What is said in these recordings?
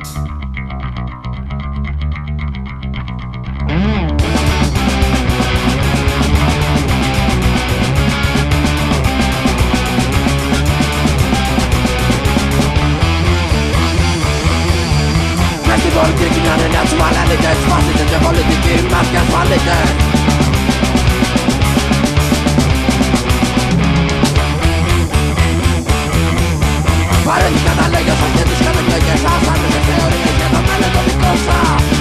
Politiken är den nationalitet, fascism är politiken, maskans kvalitet. Paradigmen lägger som det ska det lägga chansen med det teorin genom eller de kosa.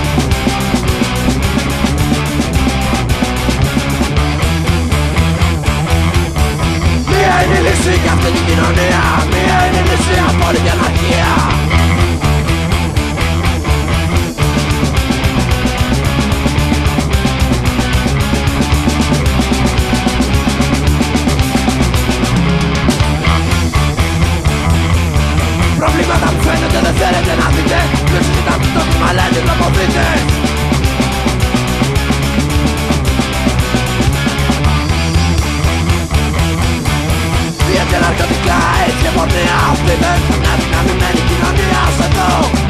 Vi är en illusion att det ligger någon nya. Vi är en illusion att politiken agerar. Problemet am fene de desere de nazite Necesitam tot male de la povrete Viete larga di cae Se vorne a priver Sonati nami meni Chi non ne ha sato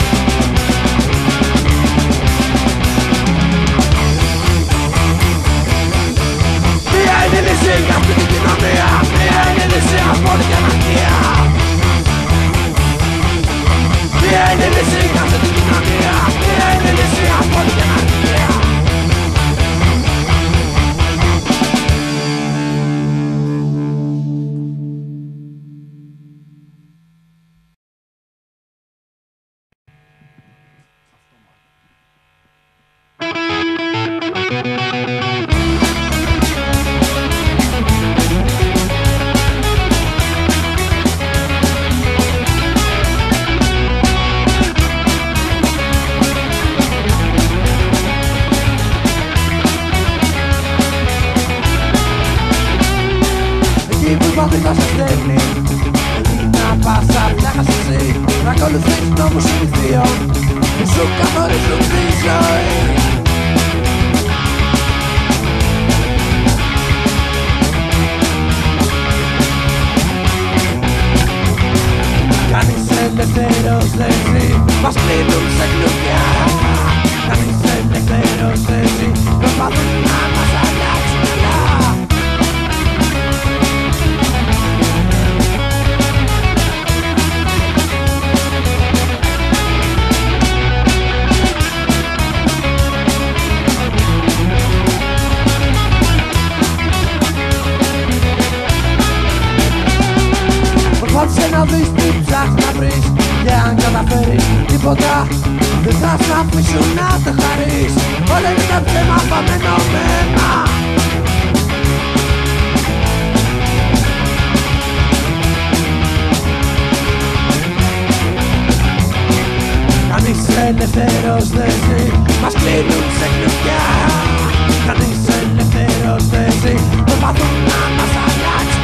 Via in illusion Gampi di chi non ne ha Via in illusion Fuori di anarchia Vieni nelle segate di dinamia Vieni nelle segate di anarchia Βαδικά σε στέλνει να πας απλά εσύ Να ακολουθείς νόμους συνηθίων που σου καθορίζουν τη ζωή Κανείς ελευθέρος δεν ζει Μας κλείνουν σε κλουβιά Κανείς ελευθέρος δεν ζει Προσπαθούν να μας αλλάξουν Προσπάθησε να δεις τι ψάχνεις να βρεις Και αν καταφέρεις τίποτα Δεν θα σ' αφήσουν να τα χαρείς Όλα είναι τα ψέμα παμενωμένα Κανείς ελευθέρος δεν ζει Μας κλείνουν σε κλουβιά Κανείς ελευθέρος δεν ζει Προσπαθούν να μας αλλάξουν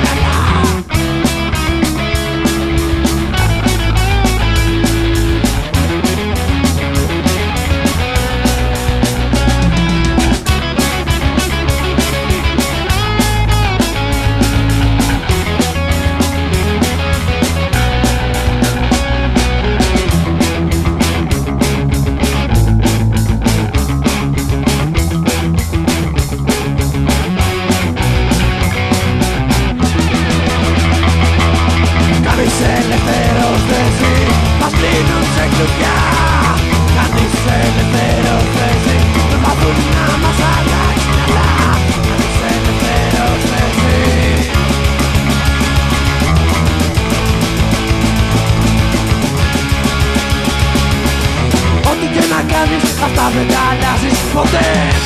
Αυτά δεν τα αλλάζεις ποτέ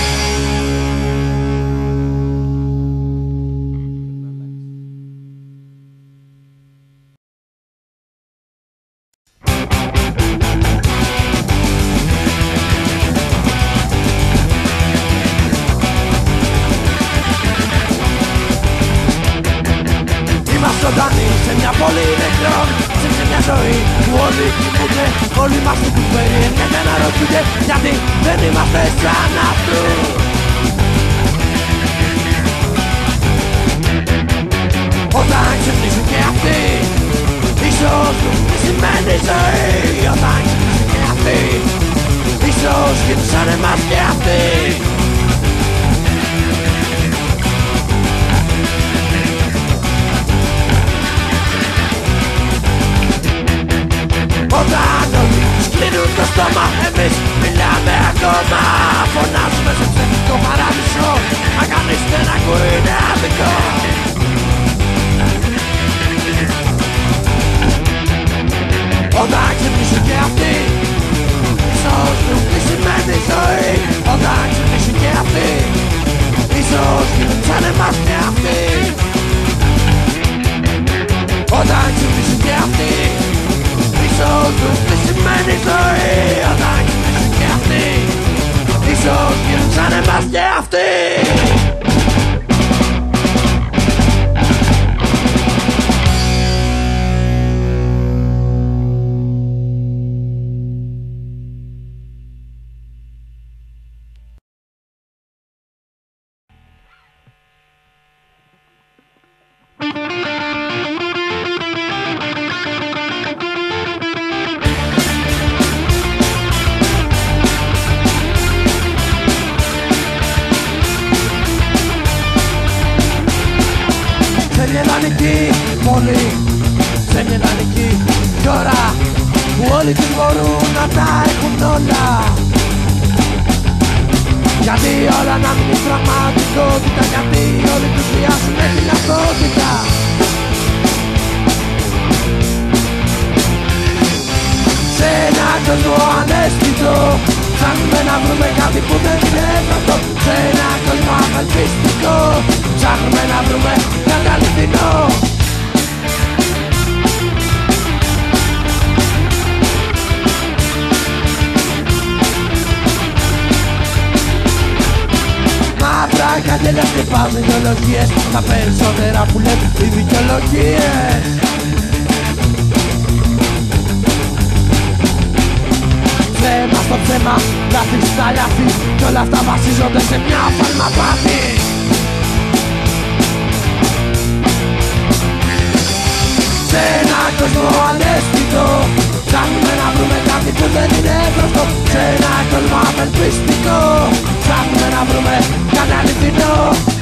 Είμαστε ζωντανοί σε μια πόλη νεκρών Σε μια ζωή που όλοι κοιμούνται Όλοι μας την περιέργεια και αναρωτιούνται Γιατί δεν είμαστε σαν αυτούς Όταν ξυπνήσουν και αυτοί Ίσως τι σημαίνει ζωή Όταν ξυπνήσουν και αυτοί Μα εμείς μιλάμε ακόμα. Φωνάζουμε σε ψεύτικο παράδεισο. Αν κανείς δεν ακούει είναι άδικο. Όταν ξυπνήσουν και αυτοί, ίσως βρουν τι σημαίνει ζωή. Όταν ξυπνήσουν και αυτοί, ίσως γίνουν σαν εμάς και αυτοί. Όταν ξυπνήσουν και αυτοί, ίσως βρουν τι σημαίνει ζωή. Όταν ξυπνήσουν και αυτοί, ίσως γίνουν σαν εμάς και αυτοί. Σε μια ιδανική πόλη, σε μια ιδανική ώρα που όλοι τους μπορούν να τα έχουν όλα. Γιατί όλα να μην είναι πραγματικότητα, γιατί όλοι τους χρειάζουν την αυτότητα. Σε ένα κόσμο ανέστητο ψάχνουμε να βρούμε κάτι που δεν είναι γνωστό. Σε ένα κόσμο απελπιστικό ψάχνουμε να βρούμε κάτι αληθινό. Μαύρα καντέλια χτυπάμε ιδεολογίες, τα περισσότερα που λέμε οι δικαιολογίες. Ψέμα στο ψέμα, λάθη στα λάθη, κι όλα αυτά βασίζονται σε μια φαλμαπάτη. Σε ένα κόσμο ανέστητο ψάχνουμε να βρούμε κάτι που δεν είναι γνωστό. Σε ένα κόσμο απελπιστικό ψάχνουμε να βρούμε κάτι αληθινό.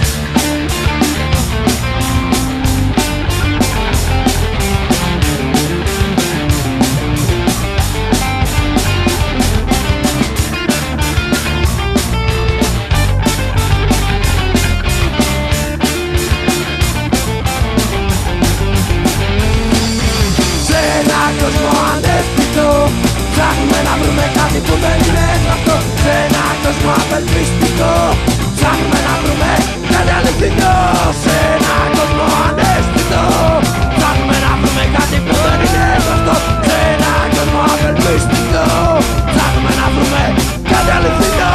Ψάχνουμε να βρούμε κάτι που δεν είναι γνωστό. Σε ένα κόσμο απελπιστικό ψάχνουμε να βρούμε κάτι αληθινό. Σε ένα κόσμο ανέστητο ψάχνουμε να βρούμε κάτι που δεν είναι γνωστό. Σε ένα κόσμο απελπιστικό ψάχνουμε να βρούμε κάτι αληθινό.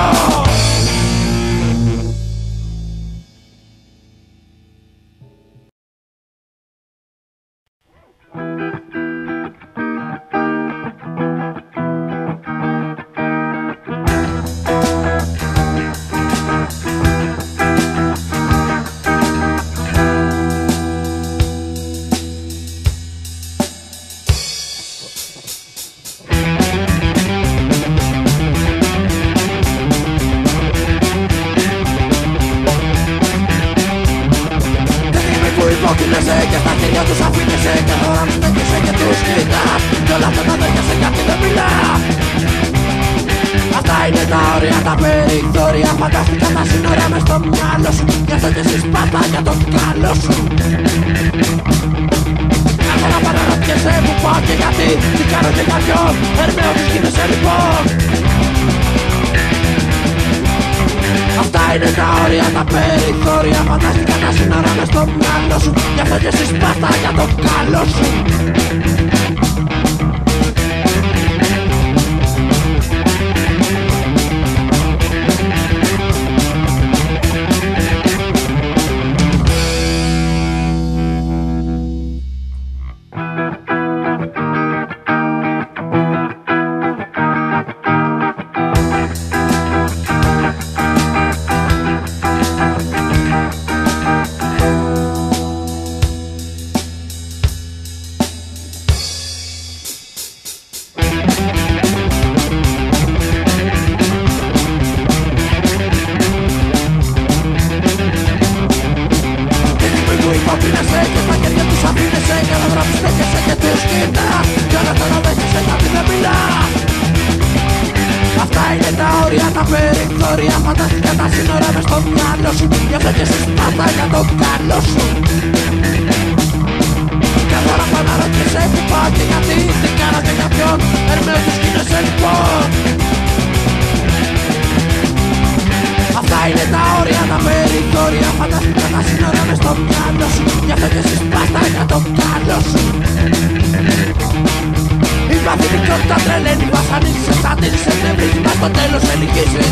Υπόκεινεσαι και στα χέρια τους αφήνεσαι και τώρα μην στέκεσαι και τους κοιτάς κι όλα αυτά τα δέχεσαι γιατί δεν μιλάς. Αυτά είναι τα όρια, τα περιθώρια, φανταστικά τα σύνορα μες στο μυαλό σου. Γι' αυτό κι εσύ σπάτα για το καλό σου. Έχω να παραρωτιέσαι που πάω και γιατί, τι κάνω και για ποιον, Ερμαίο τους γίνεσαι λοιπόν. Αυτά είναι τα όρια, τα περιθώρια, φανταστικά τα σύνορα μες στο μυαλό σου. Γι' αυτό κι εσύ σπάτα για το καλό σου. φανταστικά τα σύνορα μες στο μυαλό σου. Γι' αυτό και συστάτα για το καλό σου. Κάθε ώρα που αναρωτιέσαι που πάω και γιατί, τι κάνω και για ποιον, έρμεω τους γίνεσαι λοιπόν. Αυτά είναι τα όρια, τα περιθώρια, φανταστικά τα σύνορα μες στο μυαλό σου. Γι' αυτό και συστάτα για το καλό σου. Η παθητικότητα τρελαίνει, βασανίζει, σατίζει, σε πνευρίζει, μα στο τέλος σε λυγίζει.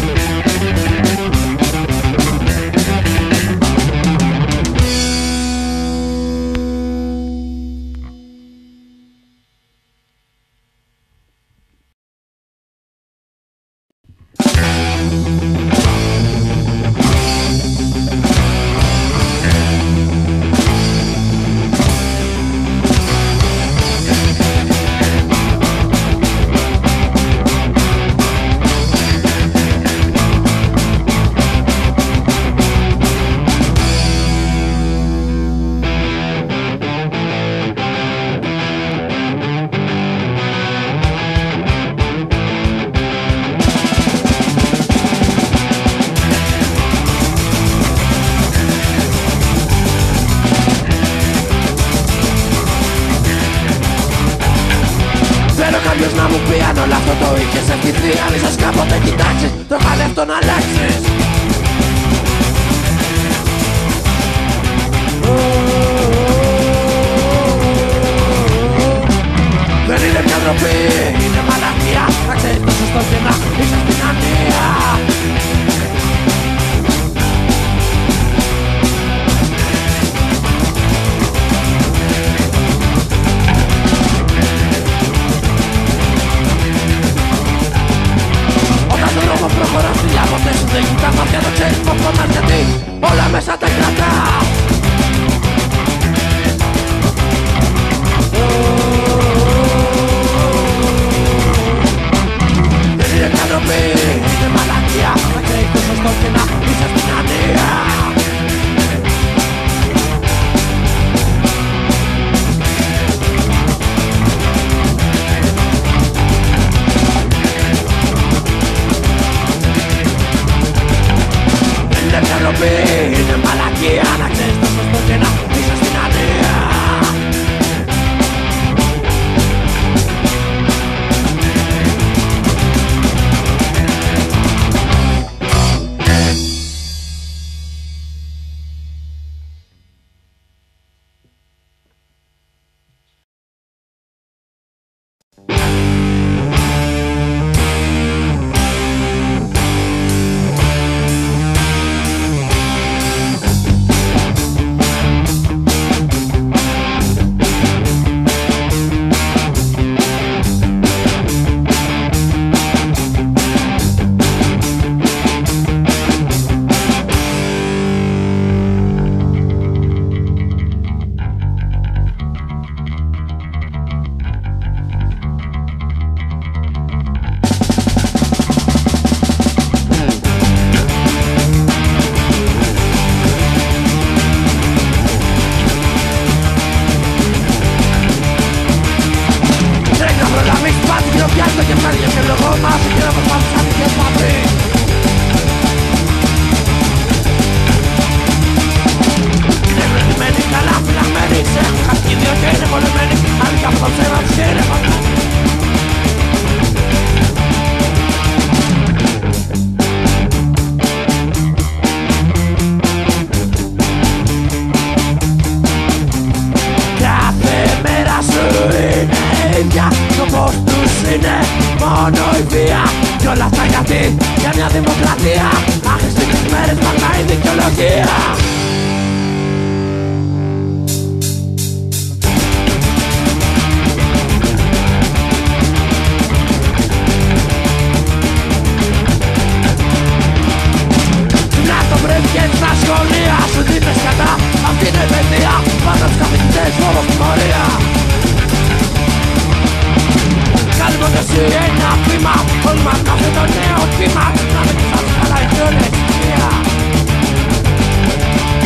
Κάποιος να μου πει αν όλο αυτό το είχες ευχηθεί, αν ίσως κάποτε κοιτάξεις το χαλεύτο να αλλάξεις. Δεν είναι πια ντροπή, είναι μαλακία, να ξέρεις το σωστό και να είσαι στην ανία. Προχωράς στη λάβονται σου, δεν κοιτά μάτια, το ξέρεις πως πονάς γιατί όλα μέσα τα κρατά. Δεν είναι πια ντροπή, είναι μαλακία, να ξέρεις το σωστό και να είσαι στην ανία. Είναι μαλακία, να ξέρεις το σωστό και να είσαι στην ανία. μόνο η βία. Κι όλα αυτά γιατί για μια δημοκρατία άχρηστη τις μέρες μαλά η δικαιολογία. Να το βρες και στα σχολεία σου δίνεις κατά. Αυτή είναι η παιδεία, πάντα τους καθηγητές μόνο στη μορία. Κάνουμε κι εσύ ένα βήμα, όλοι μας κάθε το νέο κύμα. Να με κοιτάξεις καλά η όλη εξηγία.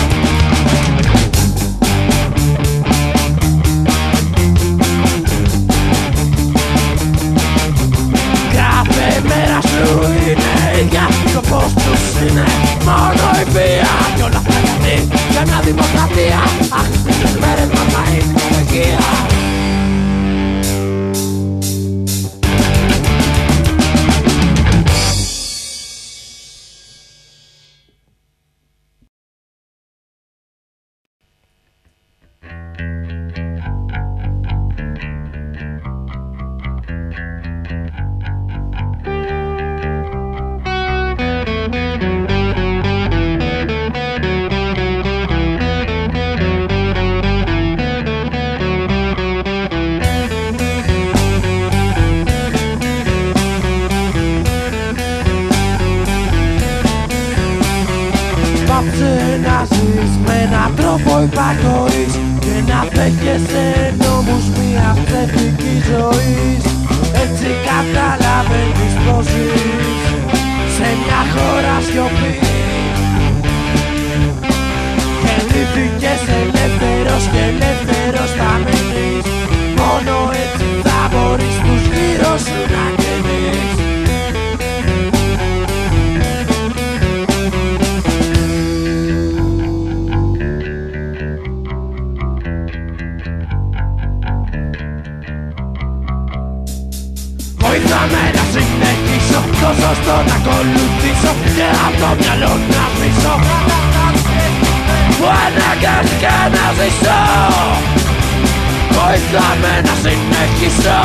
στέκεσαι νόμους μια ψεύτικης ζωής. Έτσι καταλαβαίνεις πως ζεις σε μια χώρα σιωπή. Και ντύθηκες ελεύθερος και ελεύθερος θα μείνεις. Μόνο έτσι θα μπορείς τους γύρω σου να κρίνεις. Βοήθαμε να συνεχίσω, το σωστό να ακολουθήσω και από το μυαλό να πίσω. Που αναγκάστηκα να ζήσω. Βοήθαμε να συνεχίσω.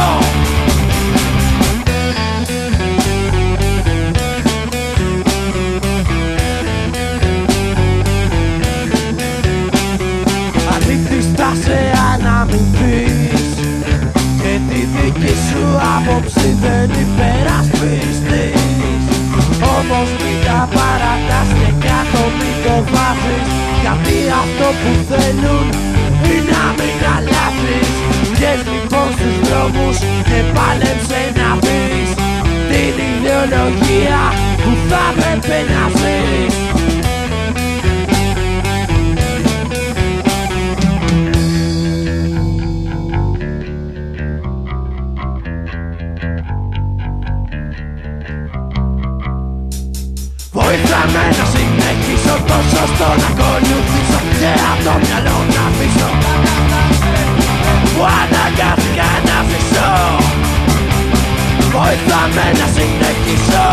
Αλήθεις θα σε αναμειχθείς και τη δική σου άποψη δεν υπερασπιστείς. Όμως μην τα παρατάς και κάτω μην το βάζεις, γιατί αυτό που θέλουν είναι να μην αλλάζεις. Βγες λοιπόν στους δρόμους και πάλεψε να πεις την ιδεολογία που θα έπρεπε να ζεις. Βοήθαμε να συνεχίσω, το σωστό να ακολουθήσω και από το μυαλό να πίσω. Που αναγκάστηκα να ζήσω. Βοήθαμε να συνεχίσω.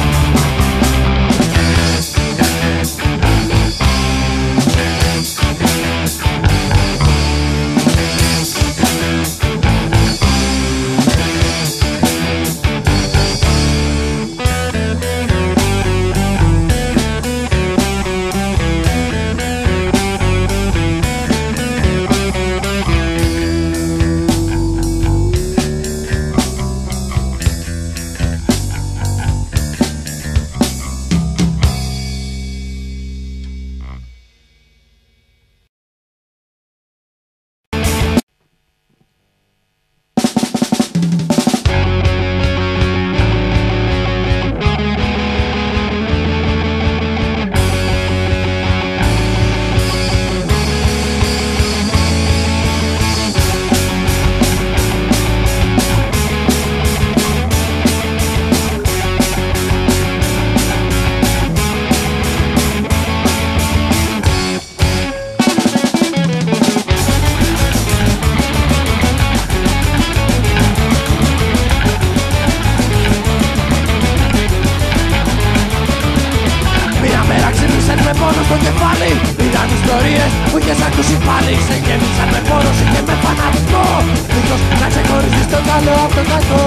Ήταν ιστορίες που είχες ακούσει πάλι. Σε γέμισαν με πόρωση και με φανατισμό, δίχως να ξεχωριστείς τον καλό από τον κακό.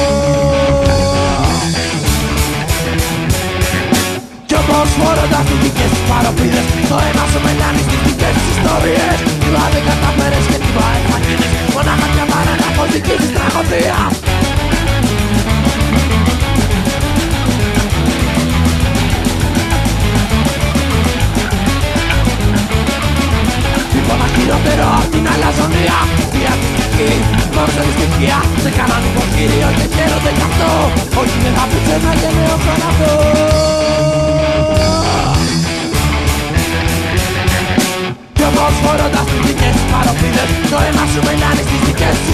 Κι όμως φορώντας τις δικές τους παροπίδες, το αίμα σου μετάνει στις δικές τους ιστορίες. Τιβά δεν καταφέρες και τιβά εμφανίζεις, μονάχα μια παρένα από δική της τραγωδία. Χειρότερο απ' την αλαζονία, η ατυχική, μορφωριστικία. Σε κάναν υποχείριο και χαίρονται γι' αυτό. Όχι δεν θα πεις ένα γενναίο θάνατο. Κι όμως φορώντας τις δικές σου παροπίδες, το αίμα σου μελάνει στις δικές σου